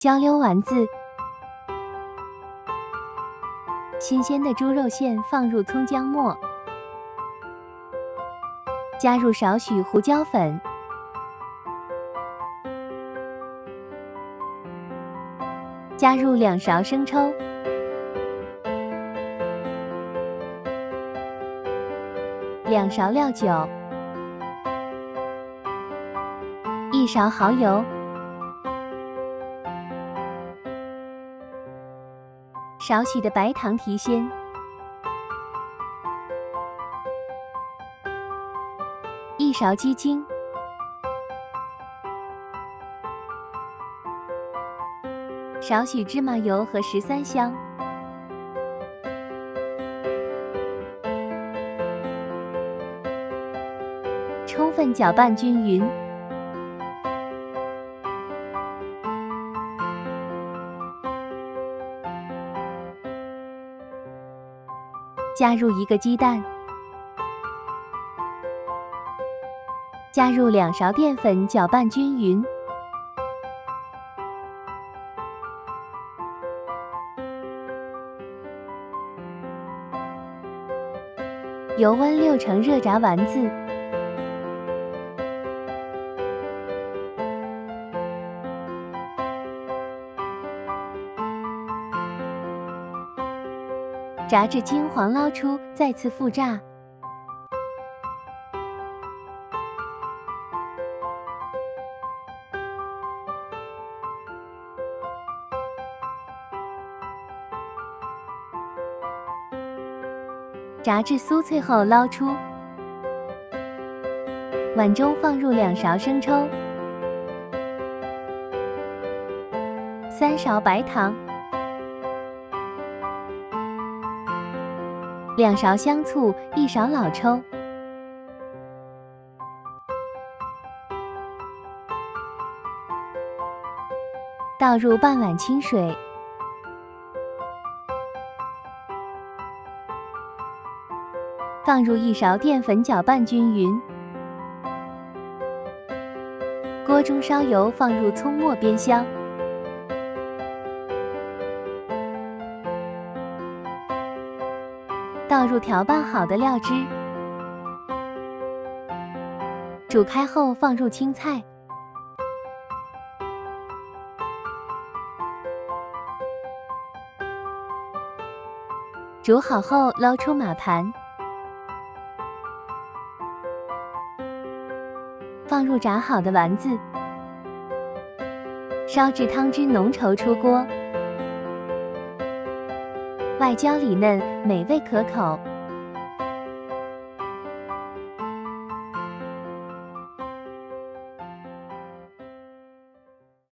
焦溜丸子，新鲜的猪肉馅放入葱姜末，加入少许胡椒粉，加入2勺生抽，2勺料酒，1勺蚝油，少许的白糖提鲜，1勺鸡精，少许芝麻油和13香，充分搅拌均匀。加入1个鸡蛋，加入2勺淀粉，搅拌均匀。油温6成热炸丸子，炸至金黄捞出，再次复炸。炸至酥脆后捞出，碗中放入2勺生抽、3勺白糖、2勺香醋、1勺老抽，倒入半碗清水，放入1勺淀粉，搅拌均匀。锅中烧油，放入葱末煸香。倒入调拌好的料汁，煮开后放入青菜，煮好后捞出码盘，放入炸好的丸子，烧至汤汁浓稠出锅，外焦里嫩，美味可口。